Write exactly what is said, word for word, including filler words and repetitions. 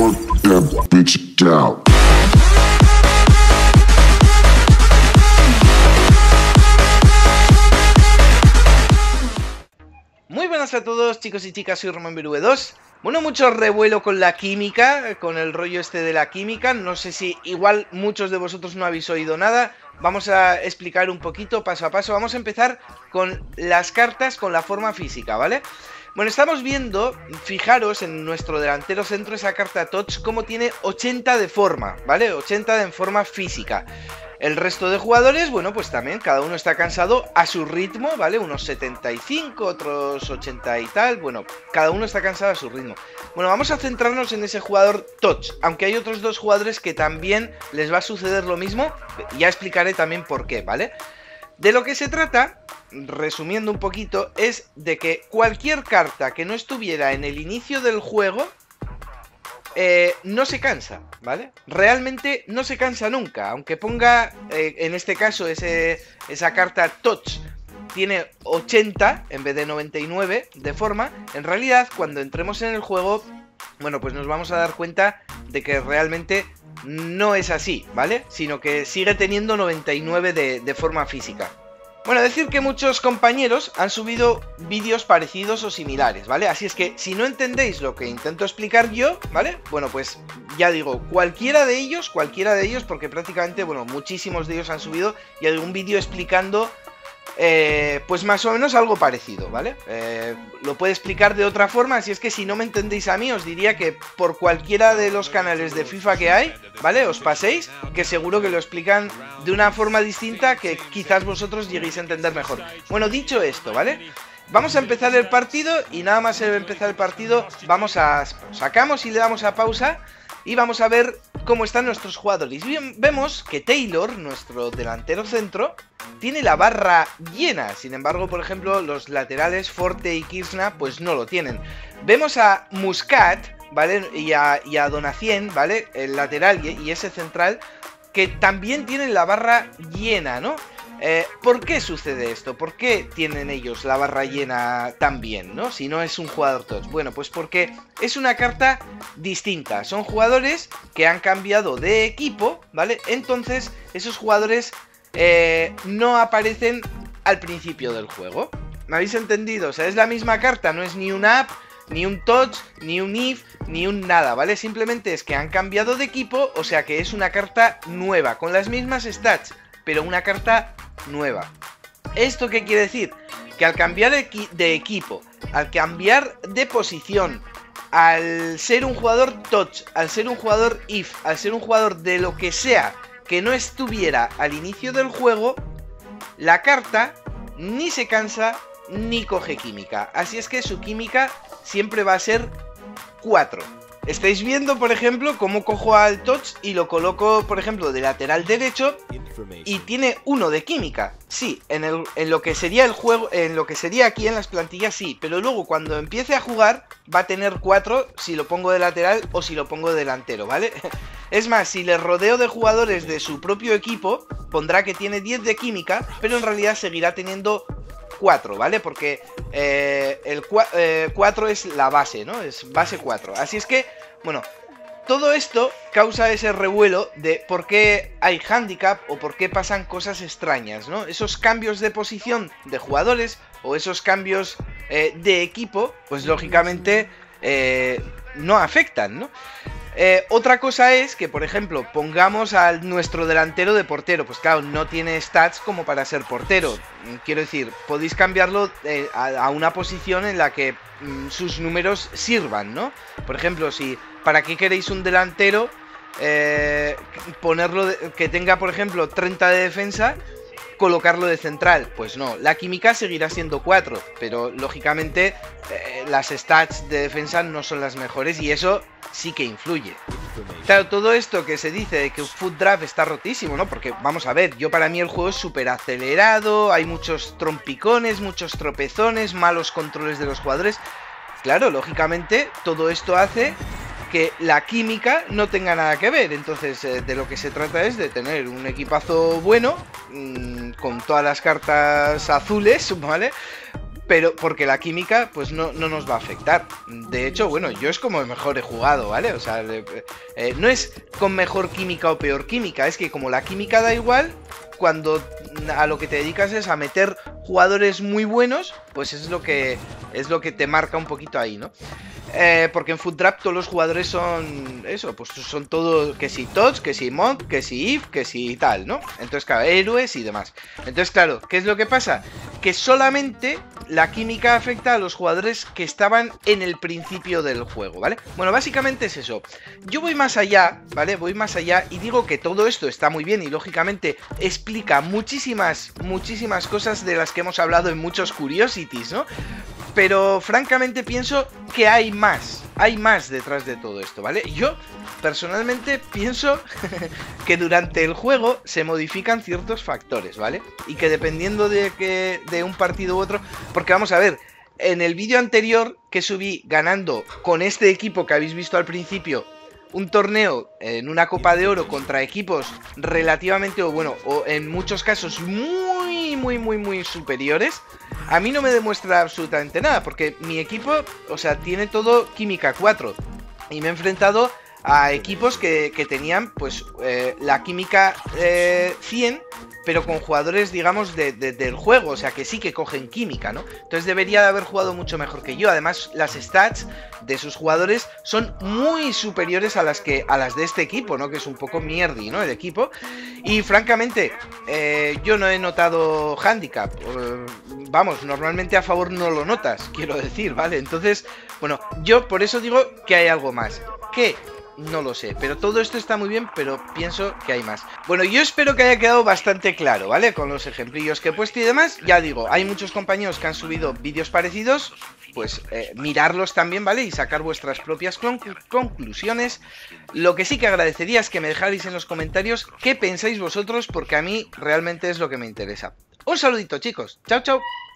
Fuck that bitch down. Muy buenas a todos, chicos y chicas, soy Roman B V dos. Bueno, mucho revuelo con la química, con el rollo este de la química. No sé si igual muchos de vosotros no habéis oído nada. Vamos a explicar un poquito paso a paso. Vamos a empezar con las cartas, con la forma física, ¿vale? Bueno, estamos viendo, fijaros en nuestro delantero centro, esa carta Touch, como tiene ochenta de forma, ¿vale? ochenta de forma física. El resto de jugadores, bueno, pues también cada uno está cansado a su ritmo, ¿vale? Unos setenta y cinco, otros ochenta y tal, bueno, cada uno está cansado a su ritmo. Bueno, vamos a centrarnos en ese jugador Touch, aunque hay otros dos jugadores que también les va a suceder lo mismo, ya explicaré también por qué, ¿vale? De lo que se trata, resumiendo un poquito, es de que cualquier carta que no estuviera en el inicio del juego Eh, no se cansa, ¿vale? Realmente no se cansa nunca, aunque ponga, eh, en este caso, ese, esa carta Touch tiene ochenta en vez de noventa y nueve de forma. En realidad, cuando entremos en el juego, bueno, pues nos vamos a dar cuenta de que realmente no es así, ¿vale? Sino que sigue teniendo noventa y nueve de, de forma física. Bueno, decir que muchos compañeros han subido vídeos parecidos o similares, ¿vale? Así es que si no entendéis lo que intento explicar yo, ¿vale? Bueno, pues ya digo, cualquiera de ellos, cualquiera de ellos, porque prácticamente, bueno, muchísimos de ellos han subido y algún vídeo explicando, eh, pues más o menos algo parecido, ¿vale? Eh, lo puedo explicar de otra forma, así es que si no me entendéis a mí, os diría que por cualquiera de los canales de FIFA que hay, ¿vale? Os paséis, que seguro que lo explican de una forma distinta que quizás vosotros lleguéis a entender mejor. Bueno, dicho esto, ¿vale? Vamos a empezar el partido y nada más empezar el partido vamos a... sacamos y le damos a pausa y vamos a ver cómo están nuestros jugadores. Bien, vemos que Taylor, nuestro delantero centro, tiene la barra llena. Sin embargo, por ejemplo, los laterales Forte y Kirchner pues no lo tienen. Vemos a Muscat, ¿vale? Y a, y a Donacien, ¿vale? El lateral y, y ese central, que también tienen la barra llena, ¿no? Eh, ¿Por qué sucede esto? ¿Por qué tienen ellos la barra llena también, ¿no? Si no es un jugador Touch. Bueno, pues porque es una carta distinta. Son jugadores que han cambiado de equipo, ¿vale? Entonces, esos jugadores eh, no aparecen al principio del juego. ¿Me habéis entendido? O sea, es la misma carta, no es ni una app, ni un Touch, ni un if, ni un nada, ¿vale? Simplemente es que han cambiado de equipo, o sea que es una carta nueva, con las mismas stats, pero una carta nueva. ¿Esto qué quiere decir? Que al cambiar equi de equipo, al cambiar de posición, al ser un jugador Touch, al ser un jugador if, al ser un jugador de lo que sea que no estuviera al inicio del juego, la carta ni se cansa ni coge química. Así es que su química siempre va a ser cuatro. Estáis viendo, por ejemplo, cómo cojo al Touch y lo coloco, por ejemplo, de lateral derecho y tiene uno de química. Sí, en, el, en lo que sería el juego, en lo que sería aquí en las plantillas sí, pero luego cuando empiece a jugar va a tener cuatro si lo pongo de lateral o si lo pongo de delantero, ¿vale? Es más, si le rodeo de jugadores de su propio equipo, pondrá que tiene diez de química, pero en realidad seguirá teniendo cuatro, ¿vale? Porque eh, el eh, cuatro es la base, ¿no? Es base cuatro. Así es que, bueno, todo esto causa ese revuelo de por qué hay handicap o por qué pasan cosas extrañas, ¿no? Esos cambios de posición de jugadores o esos cambios eh, de equipo, pues lógicamente eh, no afectan, ¿no? Eh, otra cosa es que, por ejemplo, pongamos a nuestro delantero de portero. Pues claro, no tiene stats como para ser portero. Quiero decir, podéis cambiarlo eh, a, a una posición en la que mm, sus números sirvan, ¿no? Por ejemplo, si ¿para qué queréis un delantero? Eh, ponerlo de, que tenga, por ejemplo, treinta de defensa, colocarlo de central. Pues no, la química seguirá siendo cuatro, pero lógicamente eh, las stats de defensa no son las mejores y eso sí que influye. Claro, todo esto que se dice de que Foot Draft está rotísimo, ¿no? Porque, vamos a ver, yo para mí el juego es súper acelerado, hay muchos trompicones, muchos tropezones, malos controles de los jugadores. Claro, lógicamente, todo esto hace que la química no tenga nada que ver. Entonces, eh, de lo que se trata es de tener un equipazo bueno, mmm, con todas las cartas azules, ¿vale? pero porque la química pues no, no nos va a afectar. De hecho, bueno, yo es como mejor he jugado, ¿vale? O sea, eh, no es con mejor química o peor química, es que como la química da igual, cuando a lo que te dedicas es a meter jugadores muy buenos, pues es lo que es lo que te marca un poquito ahí, ¿no? Eh, porque en Food Trap todos los jugadores son eso, pues son todos que si Tots, que si Monk, que si If, que si tal, ¿no? Entonces, claro, héroes y demás. Entonces, claro, ¿qué es lo que pasa? Que solamente la química afecta a los jugadores que estaban en el principio del juego, ¿vale? Bueno, básicamente es eso. Yo voy más allá, ¿vale? Voy más allá y digo que todo esto está muy bien y lógicamente explica muchísimas, muchísimas cosas de las que hemos hablado en muchos Curiosities, ¿no? Pero francamente pienso que hay más, hay más detrás de todo esto, ¿vale? Yo personalmente pienso que durante el juego se modifican ciertos factores, ¿vale? Y que dependiendo de, que, de un partido u otro, porque vamos a ver, en el vídeo anterior que subí ganando con este equipo que habéis visto al principio, un torneo en una Copa de Oro contra equipos relativamente, o bueno, o en muchos casos muy, muy, muy, muy superiores, a mí no me demuestra absolutamente nada, porque mi equipo, o sea, tiene todo química cuatro, y me he enfrentado a equipos que, que tenían, pues, eh, la química eh, cien, pero con jugadores, digamos, de, de, del juego, o sea, que sí que cogen química, ¿no? Entonces debería de haber jugado mucho mejor que yo. Además, las stats de sus jugadores son muy superiores a las que a las de este equipo, ¿no? Que es un poco mierdi, ¿no? El equipo. Y francamente, eh, yo no he notado handicap. Eh, vamos, normalmente a favor no lo notas, quiero decir, ¿vale? Entonces, bueno, yo por eso digo que hay algo más. ¿Qué? No lo sé, pero todo esto está muy bien, pero pienso que hay más. Bueno, yo espero que haya quedado bastante claro, ¿vale? Con los ejemplillos que he puesto y demás. Ya digo, hay muchos compañeros que han subido vídeos parecidos. Pues eh, mirarlos también, ¿vale? Y sacar vuestras propias conclu conclusiones. Lo que sí que agradecería es que me dejarais en los comentarios qué pensáis vosotros, porque a mí realmente es lo que me interesa. Un saludito, chicos. Chao, chao.